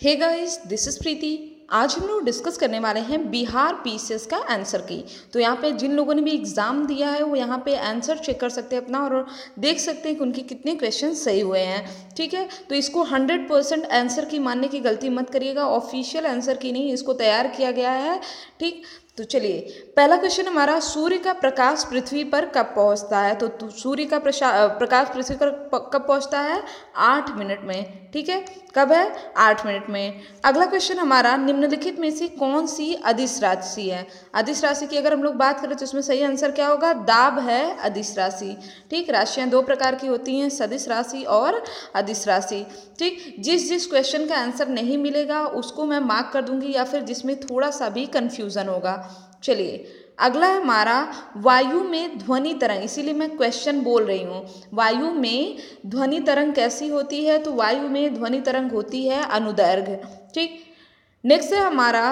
Hey guys, this is Preeti. आज हम लोग डिस्कस करने वाले हैं बिहार पीसीएस का आंसर की। तो यहाँ पे जिन लोगों ने भी एग्ज़ाम दिया है वो यहाँ पे आंसर चेक कर सकते हैं अपना और देख सकते हैं कि उनके कितने क्वेश्चन सही हुए हैं। ठीक है, तो इसको 100% आंसर की मानने की गलती मत करिएगा। ऑफिशियल आंसर की नहीं, इसको तैयार किया गया है। ठीक, तो चलिए पहला क्वेश्चन हमारा, सूर्य का प्रकाश पृथ्वी पर कब पहुंचता है? तो सूर्य का प्रकाश पृथ्वी पर कब पहुंचता है? 8 मिनट में। ठीक है, कब है? 8 मिनट में। अगला क्वेश्चन हमारा, निम्नलिखित में से कौन सी अदिश राशि है? अदिश राशि की अगर हम लोग बात करें तो इसमें सही आंसर क्या होगा? दाब है अदिश राशि। ठीक, राशियां दो प्रकार की होती हैं, सदिश राशि और अदिश राशि। ठीक, जिस क्वेश्चन का आंसर नहीं मिलेगा उसको मैं मार्क कर दूंगी या फिर जिसमें थोड़ा सा भी कंफ्यूजन होगा। चलिए अगला है हमारा, वायु में ध्वनि तरंग, इसीलिए मैं क्वेश्चन बोल रही हूँ। वायु में ध्वनि तरंग कैसी होती है? तो वायु में ध्वनि तरंग होती है अनुदैर्घ्य। ठीक, नेक्स्ट है हमारा,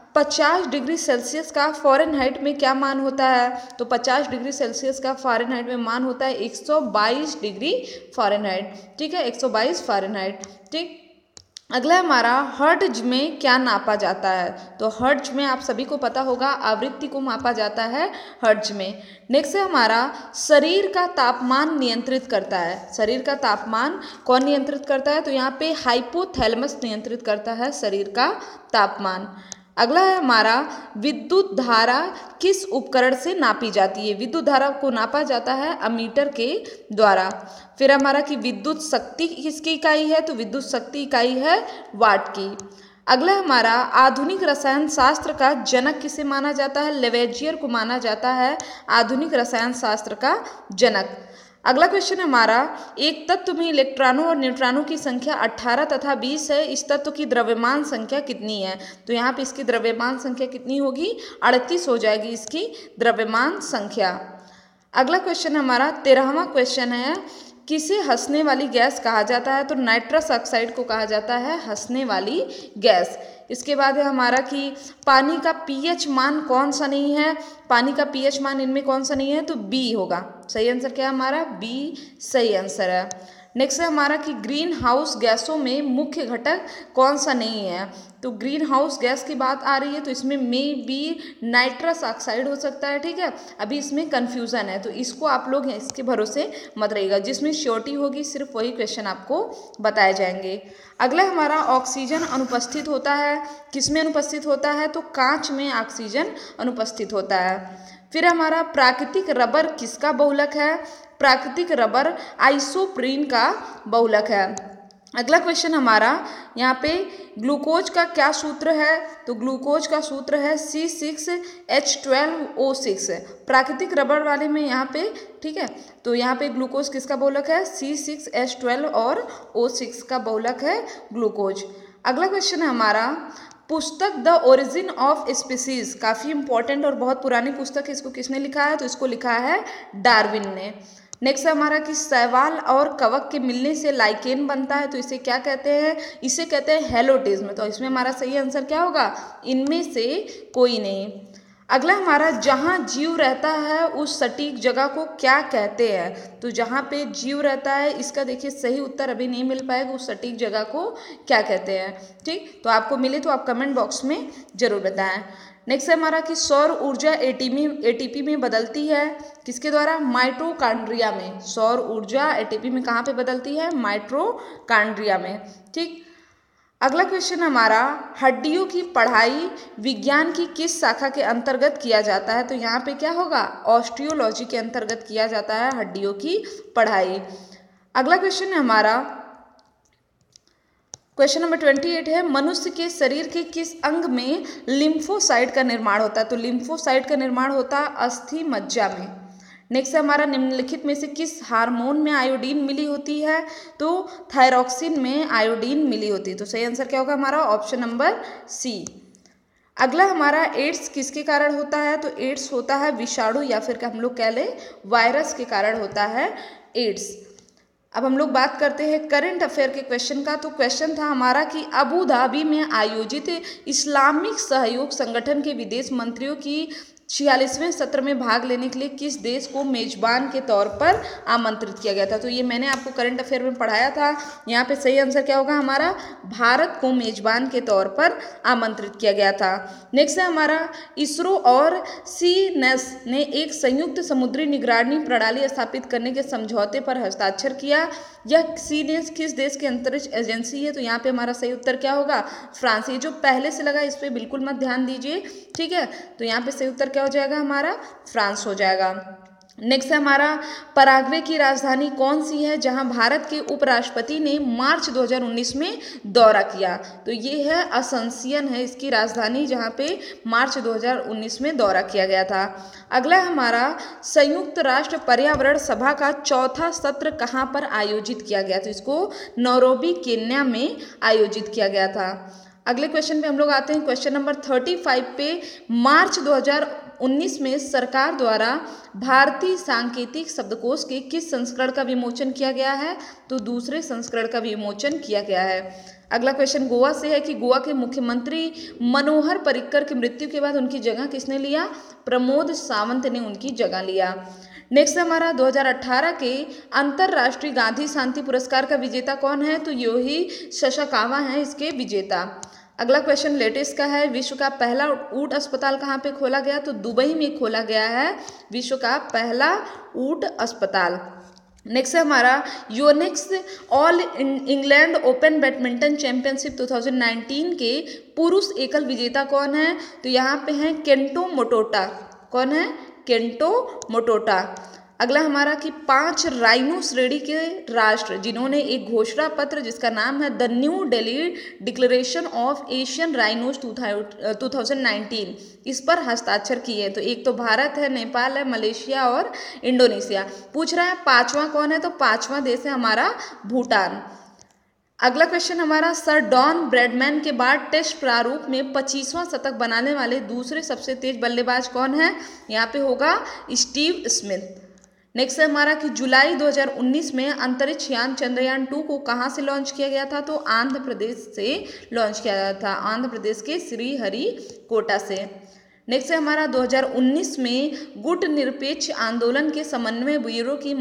50 डिग्री सेल्सियस का फ़ारेनहाइट में क्या मान होता है? तो 50 डिग्री सेल्सियस का फ़ारेनहाइट में मान होता है 122 डिग्री फ़ारेनहाइट। ठीक है, 122 फ़ारेनहाइट। ठीक, अगला हमारा, हर्ट्ज में क्या नापा जाता है? तो हर्ट्ज में आप सभी को पता होगा आवृत्ति को मापा जाता है हर्ट्ज में। नेक्स्ट है हमारा, शरीर का तापमान नियंत्रित करता है। शरीर का तापमान कौन नियंत्रित करता है? तो यहाँ पे हाइपोथैलेमस नियंत्रित करता है शरीर का तापमान। अगला है हमारा, विद्युत धारा किस उपकरण से नापी जाती है? विद्युत धारा को नापा जाता है अमीटर के द्वारा। फिर हमारा कि विद्युत शक्ति किसकी इकाई है? तो विद्युत शक्ति इकाई है वाट की। अगला हमारा, आधुनिक रसायन शास्त्र का जनक किसे माना जाता है? लेवेजियर को माना जाता है आधुनिक रसायन शास्त्र का जनक। अगला क्वेश्चन हमारा, एक तत्व में इलेक्ट्रॉनों और न्यूट्रॉनों की संख्या 18 तथा 20 है, इस तत्व की द्रव्यमान संख्या कितनी है? तो यहाँ पे इसकी द्रव्यमान संख्या कितनी होगी? 38 हो जाएगी इसकी द्रव्यमान संख्या। अगला क्वेश्चन हमारा 13वां क्वेश्चन है, किसे हंसने वाली गैस कहा जाता है? तो नाइट्रस ऑक्साइड को कहा जाता है हंसने वाली गैस। इसके बाद है हमारा कि पानी का पीएच मान कौन सा नहीं है? पानी का पीएच मान इनमें कौन सा नहीं है? तो बी होगा। सही आंसर क्या है हमारा? बी सही आंसर है। नेक्स्ट है हमारा कि ग्रीन हाउस गैसों में मुख्य घटक कौन सा नहीं है? तो ग्रीन हाउस गैस की बात आ रही है तो इसमें मे बी नाइट्रस ऑक्साइड हो सकता है। ठीक है, अभी इसमें कंफ्यूजन है तो इसको आप लोग इसके भरोसे मत रहिएगा। जिसमें श्योरिटी होगी सिर्फ वही क्वेश्चन आपको बताए जाएंगे। अगला हमारा, ऑक्सीजन अनुपस्थित होता है, किसमें अनुपस्थित होता है? तो कांच में ऑक्सीजन अनुपस्थित होता है। फिर हमारा, प्राकृतिक रबर किसका बहुलक है? प्राकृतिक रबर आइसोप्रीन का बहुलक है। अगला क्वेश्चन हमारा, यहाँ पे ग्लूकोज का क्या सूत्र है? तो ग्लूकोज का सूत्र है C6H12O6। प्राकृतिक रबर वाले में यहाँ पे, ठीक है, तो यहाँ पे ग्लूकोज किसका बहुलक है? C6H12 और O6 का बहुलक है ग्लूकोज। अगला क्वेश्चन है हमारा, पुस्तक द ओरिजिन ऑफ स्पीसीज, काफ़ी इंपॉर्टेंट और बहुत पुरानी पुस्तक है। इसको किसने लिखा है? तो इसको लिखा है डार्विन ने। नेक्स्ट है हमारा कि शैवाल और कवक के मिलने से लाइकेन बनता है, तो इसे क्या कहते हैं? इसे कहते हैं हेलोटिज्म। तो इसमें हमारा सही आंसर क्या होगा? इनमें से कोई नहीं। अगला हमारा, जहाँ जीव रहता है उस सटीक जगह को क्या कहते हैं? तो जहाँ पे जीव रहता है, इसका देखिए सही उत्तर अभी नहीं मिल पाएगा, उस सटीक जगह को क्या कहते हैं? ठीक, तो आपको मिले तो आप कमेंट बॉक्स में जरूर बताएं। नेक्स्ट है हमारा कि सौर ऊर्जा एटीपी में बदलती है किसके द्वारा? माइटोकॉन्ड्रिया में। सौर ऊर्जा एटीपी में कहाँ पे बदलती है? माइटोकॉन्ड्रिया में। ठीक, अगला क्वेश्चन हमारा, हड्डियों की पढ़ाई विज्ञान की किस शाखा के अंतर्गत किया जाता है? तो यहाँ पे क्या होगा? ऑस्टियोलॉजी के अंतर्गत किया जाता है हड्डियों की पढ़ाई। अगला क्वेश्चन है हमारा, क्वेश्चन नंबर 28 है, मनुष्य के शरीर के किस अंग में लिम्फोसाइट का निर्माण होता है? तो लिम्फोसाइट का निर्माण होता है अस्थि मज्जा में। नेक्स्ट है हमारा, निम्नलिखित में से किस हार्मोन में आयोडीन मिली होती है? तो थायरॉक्सिन में आयोडीन मिली होती है। तो सही आंसर क्या होगा हमारा? Option number C. अगला हमारा, एड्स किसके कारण होता है? तो एड्स होता है विषाणु या फिर हम लोग कह लें वायरस के कारण होता है एड्स। अब हम लोग बात करते हैं करंट अफेयर के क्वेश्चन का। तो क्वेश्चन था हमारा कि अबू धाबी में आयोजित इस्लामिक सहयोग संगठन के विदेश मंत्रियों की 46वें सत्र में भाग लेने के लिए किस देश को मेजबान के तौर पर आमंत्रित किया गया था? तो ये मैंने आपको करंट अफेयर में पढ़ाया था। यहाँ पे सही आंसर क्या होगा हमारा? भारत को मेजबान के तौर पर आमंत्रित किया गया था। नेक्स्ट है हमारा इसरो और सीनेस ने एक संयुक्त समुद्री निगरानी प्रणाली स्थापित करने के समझौते पर हस्ताक्षर किया। यह सीनेस किस देश की अंतरिक्ष एजेंसी है? तो यहाँ पे हमारा सही उत्तर क्या होगा? फ्रांस। ये जो पहले से लगा इस पर बिल्कुल मत ध्यान दीजिए, ठीक है। तो यहाँ पे सही उत्तर क्या हो जाएगा हमारा? फ्रांस हो जाएगा। नेक्स्ट है हमारा पराग्वे की राजधानी कौन सी है जहां भारत के उपराष्ट्रपति ने मार्च 2019 में दौरा किया? तो ये है असंसियन है इसकी राजधानी, जहां पे मार्च 2019 में दौरा किया गया था। अगला है हमारा संयुक्त राष्ट्र पर्यावरण सभा का चौथा सत्र कहां पर आयोजित किया गया? तो इसको नैरोबी केन्या में आयोजित किया गया था। अगले क्वेश्चन पे हम लोग आते हैं। क्वेश्चन नंबर 35 पे मार्च 2019 में सरकार द्वारा भारतीय सांकेतिक शब्दकोश के किस संस्करण का विमोचन किया गया है? तो दूसरे संस्करण का विमोचन किया गया है। अगला क्वेश्चन गोवा से है कि गोवा के मुख्यमंत्री मनोहर पर्रिकर की मृत्यु के बाद उनकी जगह किसने लिया? प्रमोद सावंत ने उनकी जगह लिया। नेक्स्ट हमारा 2018 के अंतर्राष्ट्रीय गांधी शांति पुरस्कार का विजेता कौन है? तो योही ससाकावा है इसके विजेता। अगला क्वेश्चन लेटेस्ट का है। विश्व का पहला ऊंट अस्पताल कहाँ पे खोला गया? तो दुबई में खोला गया है विश्व का पहला ऊंट अस्पताल। नेक्स्ट है हमारा Yonex all England open badminton championship 2019 के पुरुष एकल विजेता कौन है? तो यहाँ पे है केंटो मोटोटा। कौन है? Kento Momota. अगला हमारा कि 5 राइनो श्रेणी के राष्ट्र जिन्होंने एक घोषणा पत्र जिसका नाम है the new Delhi declaration of Asian rhinos 2019 इस पर हस्ताक्षर किए। तो एक तो भारत है, नेपाल है, मलेशिया और इंडोनेशिया। पूछ रहा है पांचवा कौन है? तो पांचवा देश है हमारा भूटान। अगला क्वेश्चन हमारा सर डॉन ब्रैडमैन के बाद टेस्ट प्रारूप में 25वां शतक बनाने वाले दूसरे सबसे तेज बल्लेबाज कौन है? यहाँ पे होगा स्टीव स्मिथ। नेक्स्ट है हमारा कि जुलाई 2019 में अंतरिक्ष यान चंद्रयान 2 को कहाँ से लॉन्च किया गया था? तो आंध्र प्रदेश से लॉन्च किया गया था, आंध्र प्रदेश के श्रीहरिकोटा से। नेक्स्ट है हमारा 2019 में गुट निरपेक्ष आंदोलन के समन्वय ब्यूरो की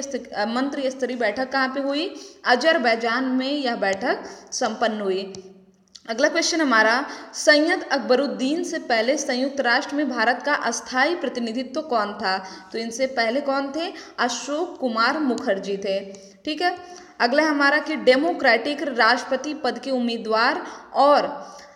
मंत्री स्तरीय बैठक कहाँ पे हुई? अजरबैजान में यह बैठक संपन्न हुई। अगला क्वेश्चन हमारा सैयद अकबरुद्दीन से पहले संयुक्त राष्ट्र में भारत का अस्थायी प्रतिनिधित्व कौन था? तो इनसे पहले कौन थे? अशोक कुमार मुखर्जी थे, ठीक है। अगला हमारा कि डेमोक्रेटिक राष्ट्रपति पद के उम्मीदवार और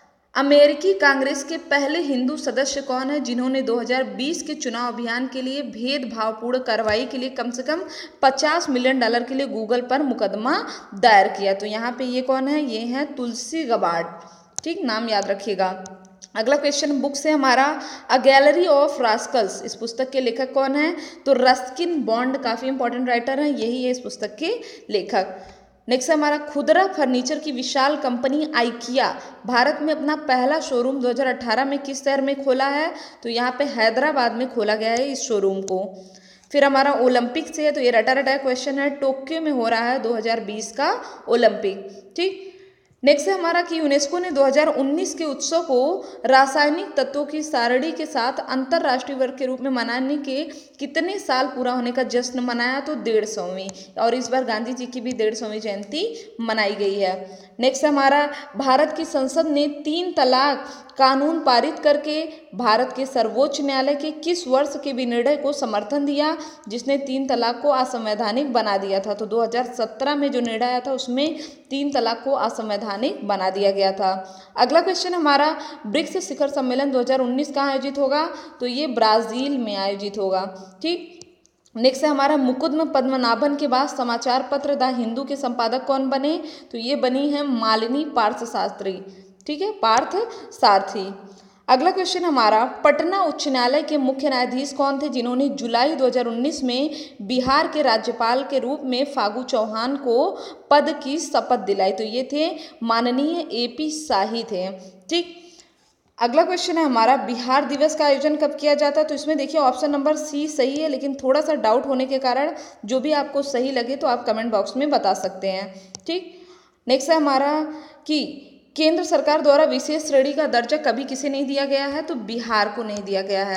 अमेरिकी कांग्रेस के पहले हिंदू सदस्य कौन है जिन्होंने 2020 के चुनाव अभियान के लिए भेदभावपूर्ण कार्रवाई के लिए कम से कम $50 मिलियन के लिए गूगल पर मुकदमा दायर किया? तो यहाँ पे ये कौन है? ये है तुलसी गबार्ड, ठीक, नाम याद रखिएगा। अगला क्वेश्चन बुक से हमारा अ गैलरी ऑफ रास्कल्स, इस पुस्तक के लेखक कौन है? तो रस्किन बॉन्ड काफ़ी इंपॉर्टेंट राइटर है, यही है इस पुस्तक के लेखक। नेक्स्ट हमारा खुदरा फर्नीचर की विशाल कंपनी आइकिया भारत में अपना पहला शोरूम 2018 में किस शहर में खोला है? तो यहाँ पे हैदराबाद में खोला गया है इस शोरूम को। फिर हमारा ओलंपिक से है, तो ये रटा रटा क्वेश्चन है। टोक्यो में हो रहा है 2020 का ओलंपिक, ठीक। नेक्स्ट है हमारा कि यूनेस्को ने 2019 के उत्सव को रासायनिक तत्वों की सारणी के साथ अंतर्राष्ट्रीय वर्ग के रूप में मनाने के कितने साल पूरा होने का जश्न मनाया? तो 150वीं, और इस बार गांधी जी की भी 150वीं जयंती मनाई गई है। नेक्स्ट हमारा भारत की संसद ने 3 तलाक कानून पारित करके भारत के सर्वोच्च न्यायालय के किस वर्ष के विनिर्णय को समर्थन दिया जिसने 3 तलाक को असंवैधानिक बना दिया था? तो 2017 में जो निर्णय आया था उसमें 3 तलाक को असंवैधानिक बना दिया गया था। अगला क्वेश्चन हमारा ब्रिक्स शिखर सम्मेलन 2019 कहाँ आयोजित होगा? तो ये ब्राजील में आयोजित होगा, ठीक। नेक्स्ट है हमारा मुकुंद पद्मनाभन के बाद समाचार पत्र द हिंदू के संपादक कौन बने? तो ये बनी है मालिनी पार्थसारथी, ठीक है, पार्थ सारथी। अगला क्वेश्चन हमारा पटना उच्च न्यायालय के मुख्य न्यायाधीश कौन थे जिन्होंने जुलाई 2019 में बिहार के राज्यपाल के रूप में फागू चौहान को पद की शपथ दिलाई? तो ये थे माननीय AP शाही थे, ठीक। अगला क्वेश्चन है हमारा बिहार दिवस का आयोजन कब किया जाता है? तो इसमें देखिए ऑप्शन नंबर C सही है, लेकिन थोड़ा सा डाउट होने के कारण जो भी आपको सही लगे तो आप कमेंट बॉक्स में बता सकते हैं, ठीक। नेक्स्ट है हमारा कि केंद्र सरकार द्वारा विशेष श्रेणी का दर्जा कभी किसे नहीं दिया गया है? तो बिहार को नहीं दिया गया है,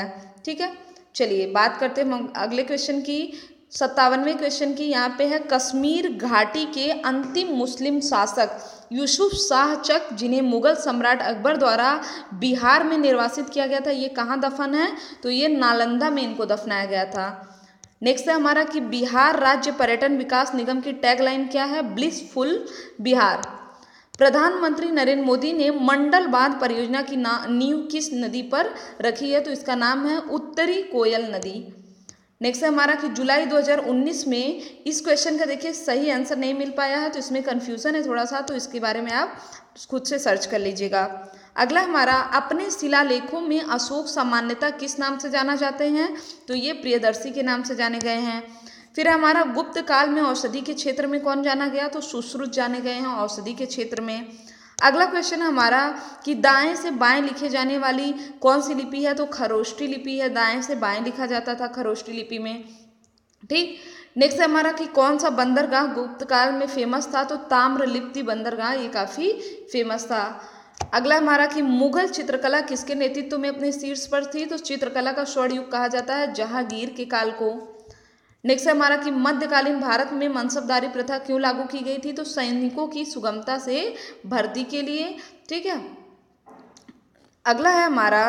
ठीक है, चलिए बात करते हैं हम अगले क्वेश्चन की, 57वें क्वेश्चन की। यहाँ पे है कश्मीर घाटी के अंतिम मुस्लिम शासक यूसुफ शाह चक, जिन्हें मुगल सम्राट अकबर द्वारा बिहार में निर्वासित किया गया था, ये कहाँ दफन है? तो ये नालंदा में इनको दफनाया गया था। नेक्स्ट है हमारा कि बिहार राज्य पर्यटन विकास निगम की टैगलाइन क्या है? ब्लिसफुल बिहार। प्रधानमंत्री नरेंद्र मोदी ने मंडल बांध परियोजना की नींव किस नदी पर रखी है? तो इसका नाम है उत्तरी कोयल नदी। नेक्स्ट है हमारा कि जुलाई 2019 में, इस क्वेश्चन का देखिए सही आंसर नहीं मिल पाया है तो इसमें कंफ्यूजन है थोड़ा सा, तो इसके बारे में आप खुद से सर्च कर लीजिएगा। अगला हमारा, अपने शिलालेखों में अशोक सामान्यतः किस नाम से जाना जाते हैं? तो ये प्रियदर्शी के नाम से जाने गए हैं। फिर हमारा, गुप्त काल में औषधि के क्षेत्र में कौन जाना गया? तो सुश्रुत जाने गए हैं औषधि के क्षेत्र में। अगला क्वेश्चन हमारा कि दाएं से बाएं लिखे जाने वाली कौन सी लिपि है? तो खरोष्टी लिपि है, दाएं से बाएं लिखा जाता था खरोष्टी लिपि में। ठीक, नेक्स्ट है हमारा कि कौन सा बंदरगाह गुप्त काल में फेमस था? तो ताम्रलिप्ति बंदरगाह, ये काफी फेमस था। अगला हमारा कि मुगल चित्रकला किसके नेतृत्व में अपने शीर्ष पर थी? तो चित्रकला का स्वर्ण युग कहा जाता है जहांगीर के काल को। नेक्स्ट है हमारा कि मध्यकालीन भारत में मनसबदारी प्रथा क्यों लागू की गई थी? तो सैनिकों की सुगमता से भर्ती के लिए। ठीक है, अगला है हमारा,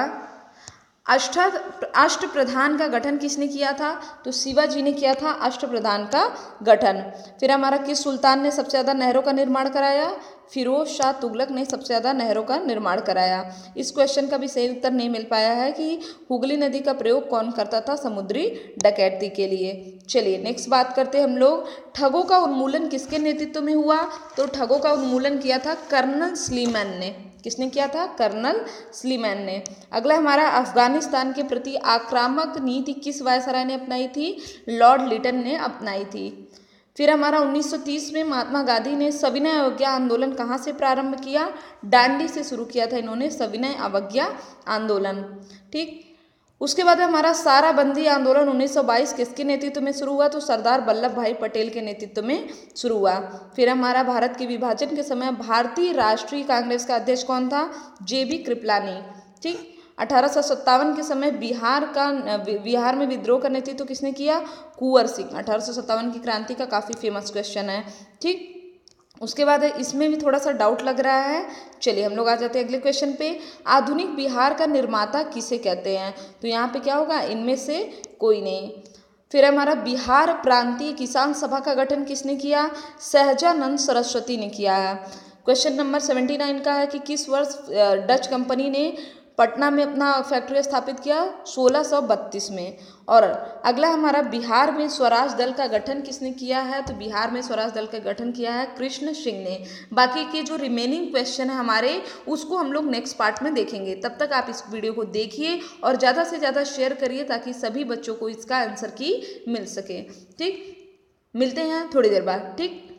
अष्टप्रधान का गठन किसने किया था? तो शिवाजी ने किया था अष्टप्रधान का गठन। फिर हमारा, किस सुल्तान ने सबसे ज़्यादा नहरों का निर्माण कराया? फिरोज शाह तुगलक ने सबसे ज़्यादा नहरों का निर्माण कराया। इस क्वेश्चन का भी सही उत्तर नहीं मिल पाया है कि हुगली नदी का प्रयोग कौन करता था समुद्री डकैती के लिए। चलिए नेक्स्ट बात करते हैं हम लोग, ठगों का उन्मूलन किसके नेतृत्व में हुआ? तो ठगों का उन्मूलन किया था कर्नल स्लीमैन ने। किसने किया था? कर्नल स्लीमैन ने। अगला हमारा, अफगानिस्तान के प्रति आक्रामक नीति किस वायसराय ने अपनाई थी? लॉर्ड लिटन ने अपनाई थी। फिर हमारा 1930 में महात्मा गांधी ने सविनय अवज्ञा आंदोलन कहाँ से प्रारंभ किया? दांडी से शुरू किया था इन्होंने सविनय अवज्ञा आंदोलन। ठीक, उसके बाद हमारा साराबंदी आंदोलन 1922 किसके नेतृत्व में शुरू हुआ? तो सरदार वल्लभ भाई पटेल के नेतृत्व में शुरू हुआ। फिर हमारा, भारत के विभाजन के समय भारतीय राष्ट्रीय कांग्रेस का अध्यक्ष कौन था? जेबी कृपलानी। ठीक, 1857 के समय बिहार में विद्रोह का नेतृत्व किसने किया? कुंवर सिंह। 1857 की क्रांति का काफी फेमस क्वेश्चन है। ठीक, उसके बाद इसमें भी थोड़ा सा डाउट लग रहा है। चलिए हम लोग आ जाते हैं अगले क्वेश्चन पे, आधुनिक बिहार का निर्माता किसे कहते हैं? तो यहाँ पे क्या होगा? इनमें से कोई नहीं। फिर हमारा, बिहार प्रांतीय किसान सभा का गठन किसने किया? सहजानंद सरस्वती ने किया है। क्वेश्चन नंबर 79 का है कि किस वर्ष डच कंपनी ने पटना में अपना फैक्ट्री स्थापित किया? 1632 में। और अगला हमारा, बिहार में स्वराज दल का गठन किसने किया है? तो बिहार में स्वराज दल का गठन किया है कृष्ण सिंह ने। बाकी के जो रिमेनिंग क्वेश्चन है हमारे, उसको हम लोग नेक्स्ट पार्ट में देखेंगे। तब तक आप इस वीडियो को देखिए और ज़्यादा से ज़्यादा शेयर करिए ताकि सभी बच्चों को इसका आंसर की मिल सके। ठीक, मिलते हैं थोड़ी देर बाद। ठीक।